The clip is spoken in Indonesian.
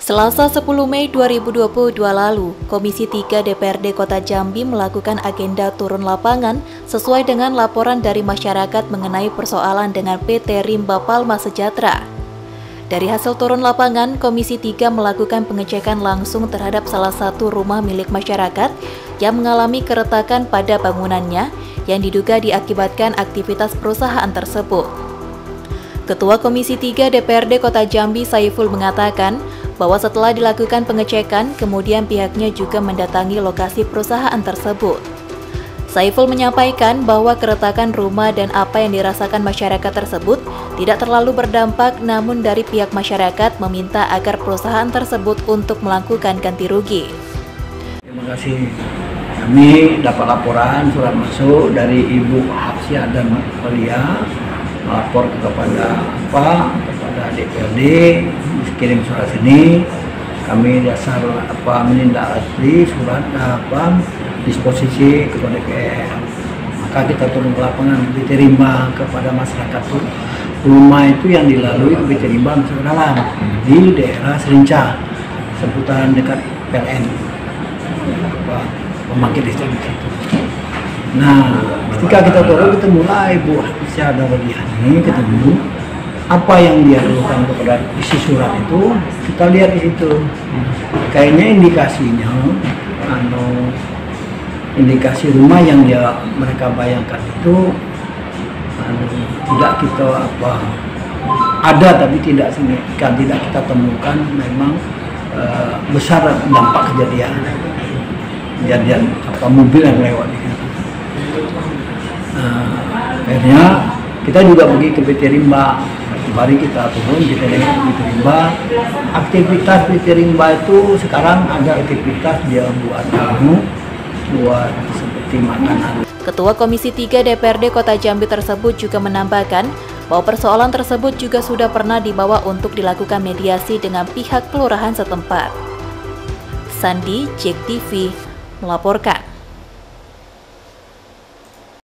Selasa 10 Mei 2022 lalu, Komisi 3 DPRD Kota Jambi melakukan agenda turun lapangan sesuai dengan laporan dari masyarakat mengenai persoalan dengan PT Rimba Palma Sejahtera. Dari hasil turun lapangan, Komisi 3 melakukan pengecekan langsung terhadap salah satu rumah milik masyarakat yang mengalami keretakan pada bangunannya yang diduga diakibatkan aktivitas perusahaan tersebut. Ketua Komisi 3 DPRD Kota Jambi Saiful mengatakan bahwa setelah dilakukan pengecekan, kemudian pihaknya juga mendatangi lokasi perusahaan tersebut. Saiful menyampaikan bahwa keretakan rumah dan apa yang dirasakan masyarakat tersebut tidak terlalu berdampak, namun dari pihak masyarakat meminta agar perusahaan tersebut untuk melakukan ganti rugi. Terima kasih. Kami dapat laporan surat masuk dari Ibu Hapsia dan Malia melapor kepada DPRD, kirim surat sini. Kami dasar menindaklanjuti surat disposisi kepada DPR. Maka kita turun ke lapangan PT Rimba kepada masyarakat tuh. Rumah itu yang dilalui PT Rimba masuk ke dalam di daerah Serinca, seputaran dekat PLN, pembangkit listrik itu. Nah, ketika kita turun, kita mulai Bu Hapsia dan Malia ini ketemu apa yang dia lakukan kepada isi surat itu, kita lihat di situ. Kayaknya indikasinya, indikasi rumah yang mereka bayangkan itu tidak kita ada, tapi tidak signifikan, tidak kita temukan memang besar dampak kejadian mobil yang lewat. Akhirnya kita juga pergi ke PT Rimba. Mari kita turun, kita lihat PT Rimba. Aktivitas PT Rimba itu sekarang ada aktivitas dia buat seperti makanan. Ketua Komisi 3 DPRD Kota Jambi tersebut juga menambahkan bahwa persoalan tersebut juga sudah pernah dibawa untuk dilakukan mediasi dengan pihak kelurahan setempat. Sandi, JEK TV, melaporkan.